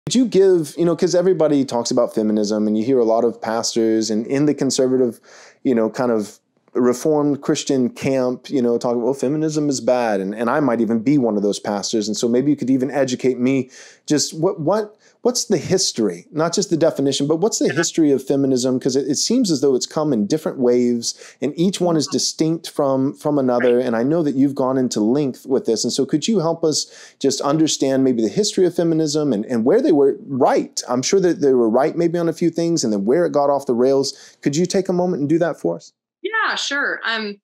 Could you give, because everybody talks about feminism and you hear a lot of pastors and in the conservative, kind of Reformed Christian camp, talking, well, feminism is bad. And I might even be one of those pastors. And so maybe you could even educate me just what's the history, not just the definition, but what's the history of feminism? Because it seems as though it's come in different waves and each one is distinct from another. And I know that you've gone into length with this. And so could you help us just understand maybe the history of feminism and where they were right? I'm sure that they were right maybe on a few things and then where it got off the rails. Could you take a moment and do that for us? Yeah, sure.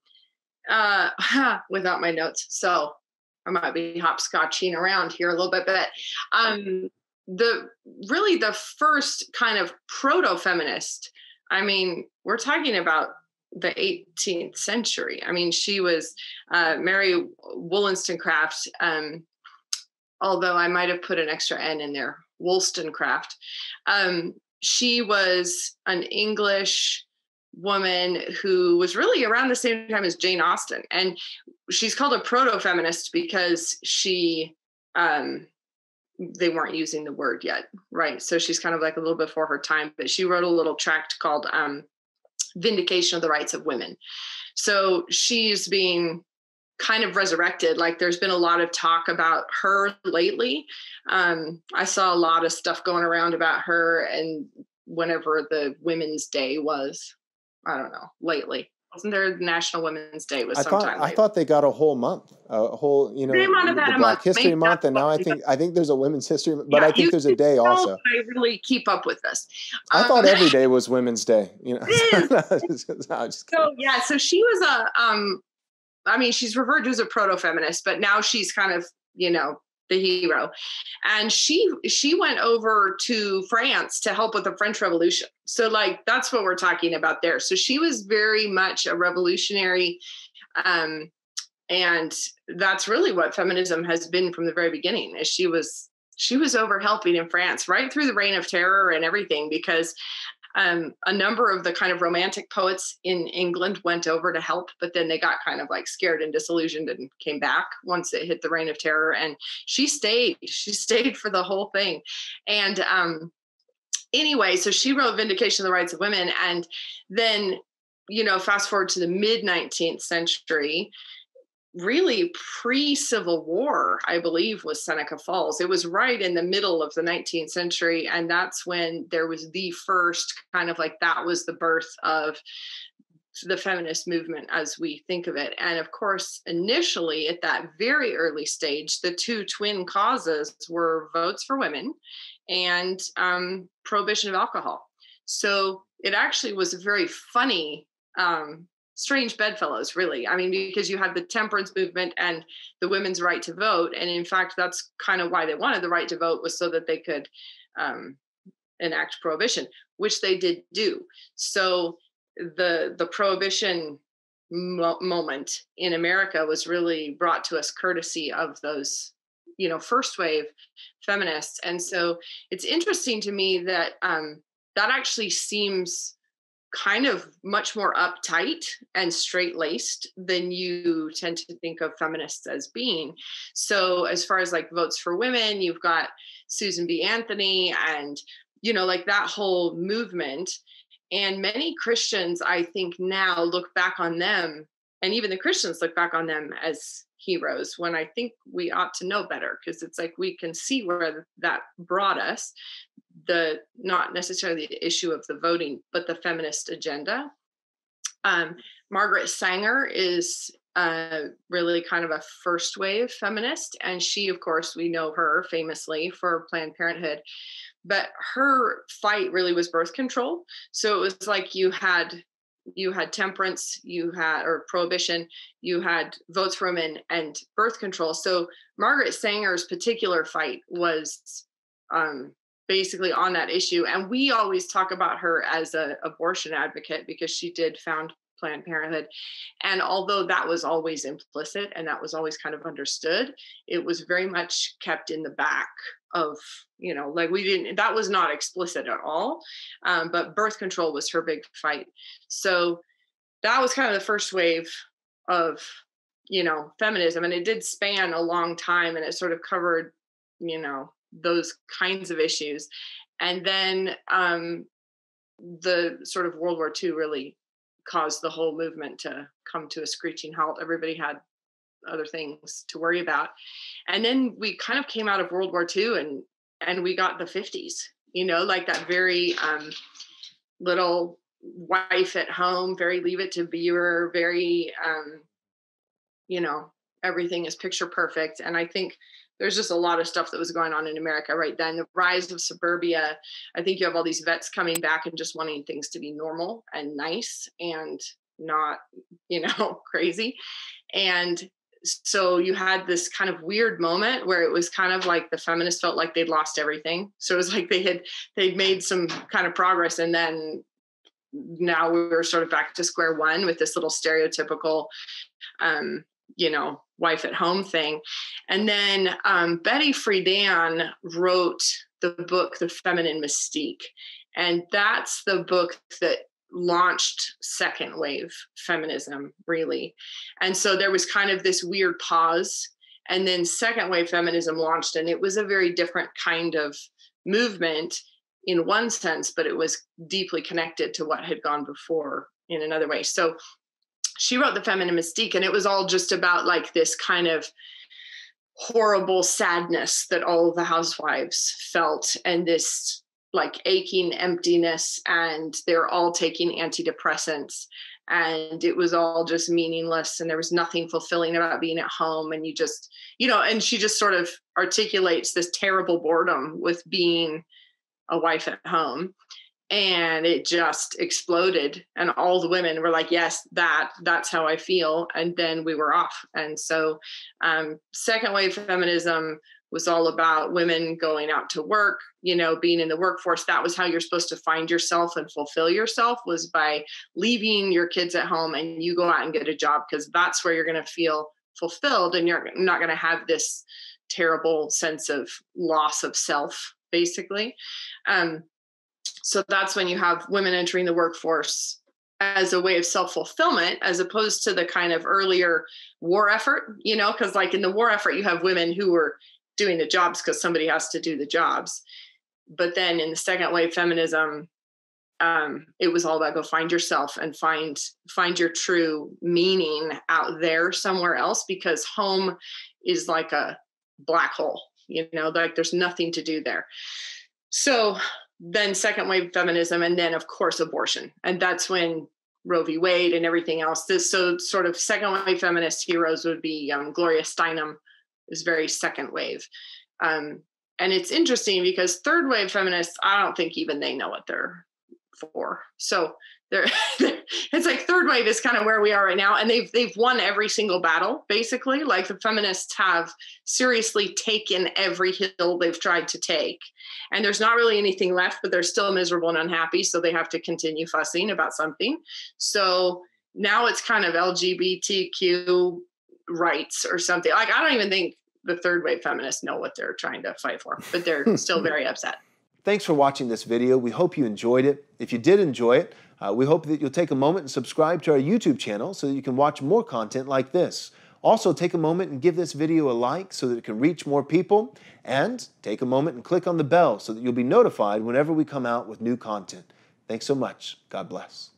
Without my notes, so I might be hopscotching around here a little bit, but the first kind of proto-feminist, I mean, we're talking about the 18th century. I mean, she was Mary Wollstonecraft, although I might have put an extra N in there, Wollstonecraft. She was an English woman who was really around the same time as Jane Austen. And she's called a proto-feminist because they weren't using the word yet, right? So she's kind of like a little before her time, but she wrote a little tract called Vindication of the Rights of Women. So she's being kind of resurrected. Like there's been a lot of talk about her lately. I saw a lot of stuff going around about her and whenever the Women's Day was. I don't know, lately. Wasn't there National Women's Day was sometime I thought they got a whole month, they might have had the a Black month, History Month, and now I think there's a Women's History, but yeah, I think there's a day also. I really keep up with this. I thought every day was Women's Day, So yeah, so she was I mean, she's referred to as a proto-feminist, but now she's kind of, the hero. And she went over to France to help with the French Revolution. So like, that's what we're talking about there. So she was very much a revolutionary. And that's really what feminism has been from the very beginning, is she was over helping in France right through the Reign of Terror and everything, because a number of the kind of romantic poets in England went over to help, but then they got kind of like scared and disillusioned and came back once it hit the Reign of Terror. And she stayed for the whole thing. And anyway, so she wrote Vindication of the Rights of Women. And then, fast forward to the mid 19th century, really pre-Civil War, I believe, was Seneca Falls. It was right in the middle of the 19th century. And that's when there was the first kind of like, that was the birth of the feminist movement as we think of it. And of course, initially at that very early stage, the two twin causes were votes for women and prohibition of alcohol. So it actually was a very funny, strange bedfellows, really. I mean, because you had the temperance movement and the women's right to vote. And in fact, that's kind of why they wanted the right to vote, was so that they could enact prohibition, which they did do. So the prohibition moment in America was really brought to us courtesy of those, first wave feminists. And so it's interesting to me that that actually seems kind of much more uptight and straight-laced than you tend to think of feminists as being. So as far as like votes for women, you've got Susan B. Anthony and, like that whole movement. And many Christians, I think now look back on them, and even the Christians look back on them as heroes, when I think we ought to know better, because it's like we can see where that brought us. Not necessarily the issue of the voting, but the feminist agenda. Margaret Sanger is really kind of a first wave feminist. And she, of course, we know her famously for Planned Parenthood, but her fight really was birth control. So it was like you had temperance, or prohibition, you had votes for women and birth control. So Margaret Sanger's particular fight was basically on that issue. And we always talk about her as an abortion advocate because she did found Planned Parenthood. And although that was always implicit and that was always kind of understood, it was very much kept in the back of, like that was not explicit at all. But birth control was her big fight. So that was kind of the first wave of, feminism. And it did span a long time, and it sort of covered, those kinds of issues. And then the sort of World War II really caused the whole movement to come to a screeching halt. Everybody had other things to worry about. And then we kind of came out of World War II and we got the 50s, like that very little wife at home, very Leave It to Beaver, very, everything is picture perfect. And I think there's just a lot of stuff that was going on in America right then. The rise of suburbia. I think you have all these vets coming back and just wanting things to be normal and nice and not, crazy. And so you had this kind of weird moment where it was kind of like the feminists felt like they'd lost everything. So it was like they'd made some kind of progress, and then now we were sort of back to square one with this little stereotypical, wife at home thing. And then Betty Friedan wrote the book, The Feminine Mystique. And that's the book that launched second wave feminism, really. And so there was kind of this weird pause. And then second wave feminism launched, and it was a very different kind of movement in one sense, but it was deeply connected to what had gone before in another way. So she wrote The Feminine Mystique, and it was all just about like this kind of horrible sadness that all of the housewives felt, and this like aching emptiness, and they're all taking antidepressants, and it was all just meaningless, and there was nothing fulfilling about being at home. And you just, and she just sort of articulates this terrible boredom with being a wife at home. And it just exploded, and all the women were like, yes, that's how I feel. And then we were off. And so second wave feminism was all about women going out to work, being in the workforce. That was how you're supposed to find yourself and fulfill yourself, was by leaving your kids at home and you go out and get a job, because that's where you're going to feel fulfilled, and you're not going to have this terrible sense of loss of self, basically. So that's when you have women entering the workforce as a way of self-fulfillment, as opposed to the kind of earlier war effort, because like in the war effort, you have women who were doing the jobs because somebody has to do the jobs. But then in the second wave feminism, it was all about go find yourself and find your true meaning out there somewhere else, because home is like a black hole, like there's nothing to do there. So then second wave feminism, and then of course abortion. And that's when Roe v. Wade and everything else. So sort of second wave feminist heroes would be Gloria Steinem, is very second wave. And it's interesting because third wave feminists, I don't think even they know what they're for. So it's like third wave is kind of where we are right now. And they've won every single battle, basically. Like the feminists have seriously taken every hill they've tried to take. And there's not really anything left, but they're still miserable and unhappy. So they have to continue fussing about something. So now it's kind of LGBTQ rights or something. Like, I don't even think the third wave feminists know what they're trying to fight for, but they're still very upset. Thanks for watching this video. We hope you enjoyed it. If you did enjoy it, we hope that you'll take a moment and subscribe to our YouTube channel so that you can watch more content like this. Also, take a moment and give this video a like so that it can reach more people. And take a moment and click on the bell so that you'll be notified whenever we come out with new content. Thanks so much. God bless.